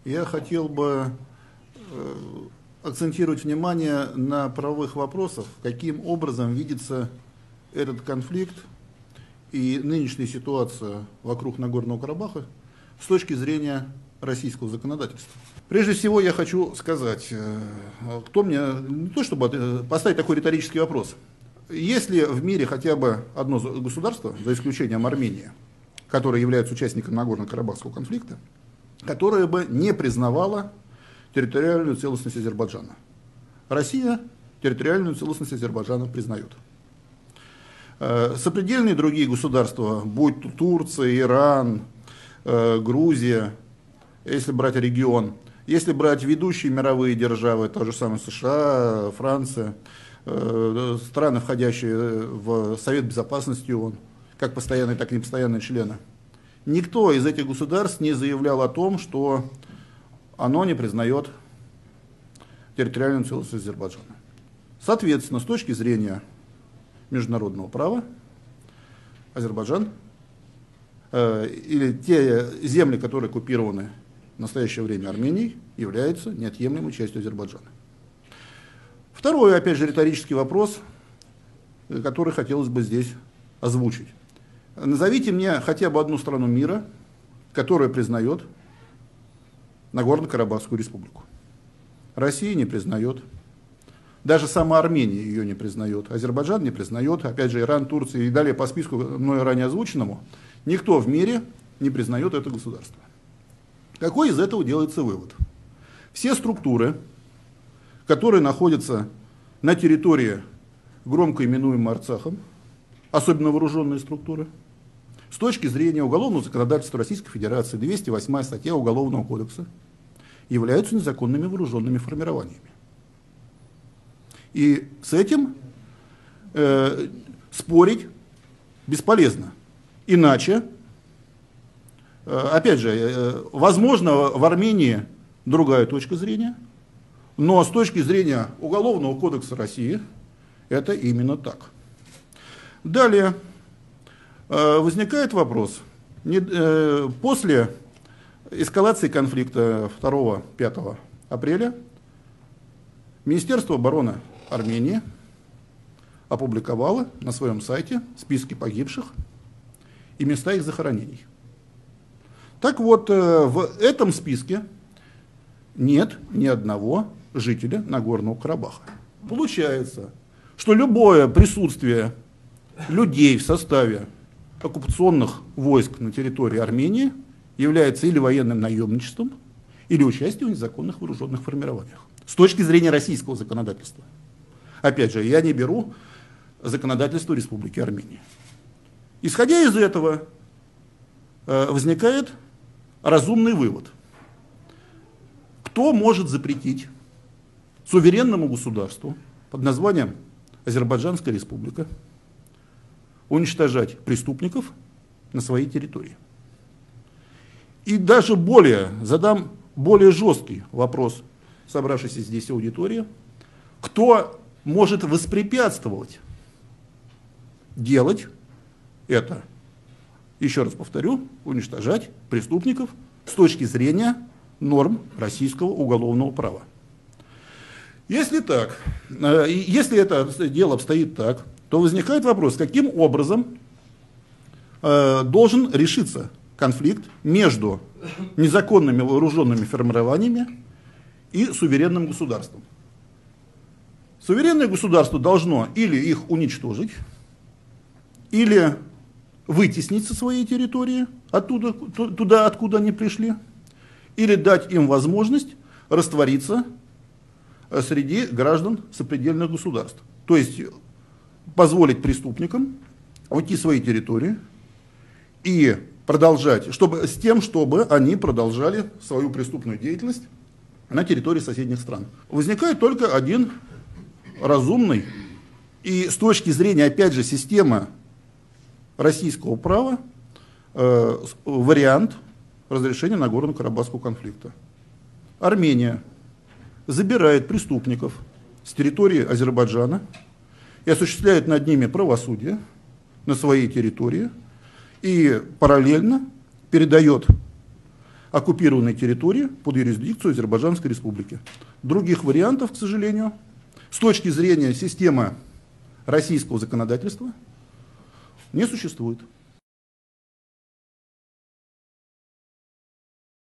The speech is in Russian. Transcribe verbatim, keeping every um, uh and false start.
Я хотел бы акцентировать внимание на правовых вопросах, каким образом видится этот конфликт и нынешняя ситуация вокруг Нагорного Карабаха с точки зрения российского законодательства. Прежде всего я хочу сказать, кто мне, не то чтобы поставить такой риторический вопрос, есть ли в мире хотя бы одно государство, за исключением Армении, которое является участником Нагорно-Карабахского конфликта, которое бы не признавало территориальную целостность Азербайджана? Россия территориальную целостность Азербайджана признает. Сопредельные другие государства, будь то Турция, Иран, Грузия, если брать регион, если брать ведущие мировые державы, то же самое США, Франция, страны, входящие в Совет Безопасности ООН, как постоянные, так и непостоянные члены, никто из этих государств не заявлял о том, что оно не признает территориальную целостность Азербайджана. Соответственно, с точки зрения международного права, Азербайджан э, или те земли, которые оккупированы в настоящее время Арменией, являются неотъемлемой частью Азербайджана. Второй, опять же, риторический вопрос, который хотелось бы здесь озвучить. Назовите мне хотя бы одну страну мира, которая признает Нагорно-Карабахскую республику. Россия не признает. Даже сама Армения ее не признает. Азербайджан не признает. Опять же, Иран, Турция и далее по списку, мною ранее озвученному, никто в мире не признает это государство. Какой из этого делается вывод? Все структуры, которые находятся на территории, громко именуемой Арцахом, особенно вооруженные структуры, с точки зрения уголовного законодательства Российской Федерации, двести восьмая статья Уголовного кодекса, являются незаконными вооруженными формированиями. И с этим э, спорить бесполезно. Иначе, э, опять же, э, возможно, в Армении другая точка зрения, но с точки зрения Уголовного кодекса России это именно так. Далее. Возникает вопрос, после эскалации конфликта второго-пятого апреля Министерство обороны Армении опубликовало на своем сайте списки погибших и места их захоронений. Так вот, в этом списке нет ни одного жителя Нагорного Карабаха. Получается, что любое присутствие людей в составе оккупационных войск на территории Армении является или военным наемничеством, или участием в незаконных вооруженных формированиях. С точки зрения российского законодательства. Опять же, я не беру законодательство Республики Армения. Исходя из этого, возникает разумный вывод. Кто может запретить суверенному государству под названием Азербайджанская республика уничтожать преступников на своей территории? И даже более, задам более жесткий вопрос собравшейся здесь аудитории. Кто может воспрепятствовать делать это? Еще раз повторю, уничтожать преступников с точки зрения норм российского уголовного права. Если так, если это дело обстоит так, то возникает вопрос, каким образом э, должен решиться конфликт между незаконными вооруженными формированиями и суверенным государством. Суверенное государство должно или их уничтожить, или вытеснить со своей территории, оттуда, туда, откуда они пришли, или дать им возможность раствориться среди граждан сопредельных государств. То есть позволить преступникам уйти с своей территории и продолжать, чтобы, с тем, чтобы они продолжали свою преступную деятельность на территории соседних стран. Возникает только один разумный и с точки зрения, опять же, системы российского права э, вариант разрешения Нагорно-Карабахского конфликта. Армения забирает преступников с территории Азербайджана и осуществляет над ними правосудие на своей территории и параллельно передает оккупированной территории под юрисдикцию Азербайджанской республики. Других вариантов, к сожалению, с точки зрения системы российского законодательства, не существует.